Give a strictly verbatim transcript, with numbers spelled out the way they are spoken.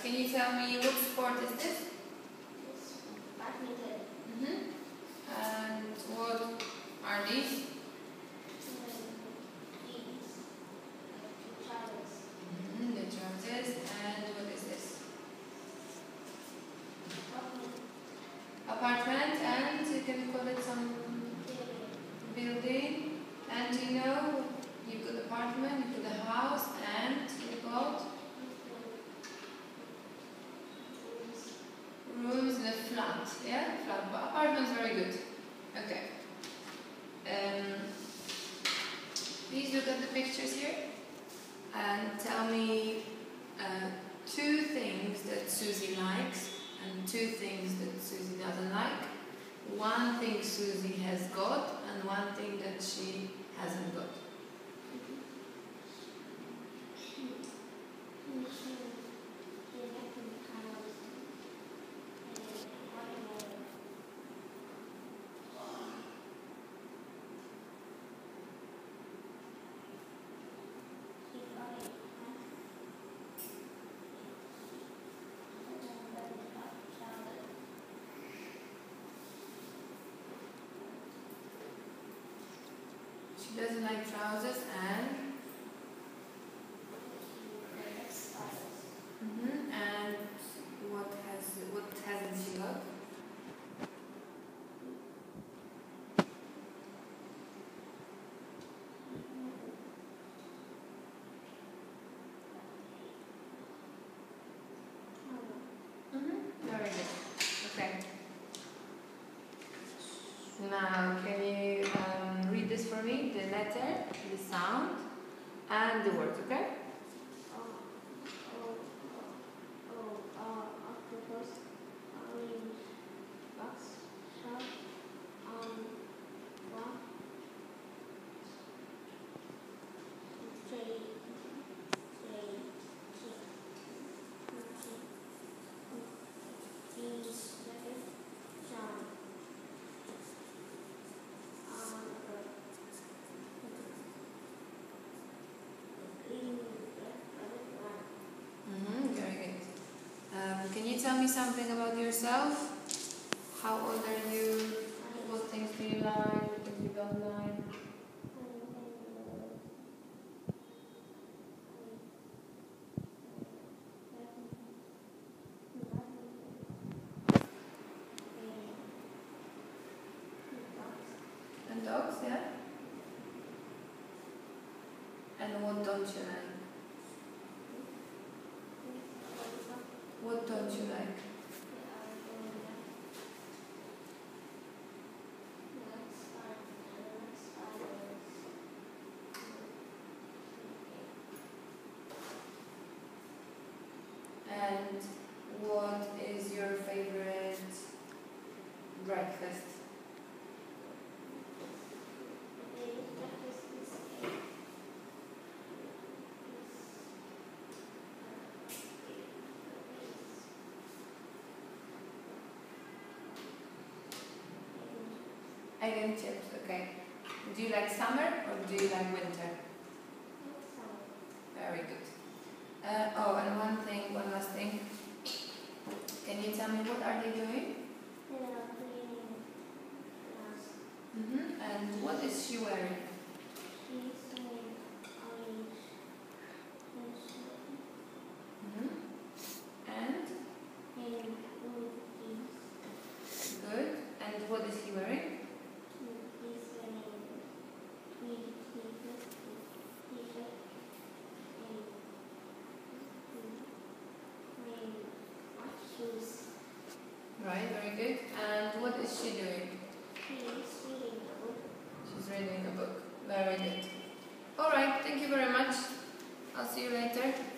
Can you tell me what sport is this? It's badminton. Mm-hmm. And what are these? Mm-hmm. The trousers. And what is this? Apartment. And can you call it some building? And you know, you got apartment, you got a house, and you got rooms in a flat. Yeah, flat. But apartment is very good. Okay. Um, please look at the pictures here and tell me uh, two things that Susie likes and two things that Susie doesn't like. One thing Susie has got and one thing that she hasn't got. She doesn't like trousers and mm-hmm. And what has what hasn't she got? Mm-hmm. Very good. Okay. Now can you um, read this for me? The letter, the sound, and the words, okay? Can you tell me something about yourself? How old are you? What things do you like? What things you don't like? And dogs, yeah? And what don't you like? What don't you like? And what is your favorite breakfast? Egg and chips, okay. Do you like summer or do you like winter? Very good. Uh, oh, and one thing, one last thing. Can you tell me what are they doing? They are cleaning glass. Mm-hmm. And what is she wearing? She's wearing orange Mm-hmm. And? and blue jeans. Good. And what is he wearing? He's wearing green t-shirt, t-shirt, and wearing white shoes. Right, very good. And what is she doing? She's reading a book. She's reading a book. Very good. Alright, thank you very much. I'll see you later.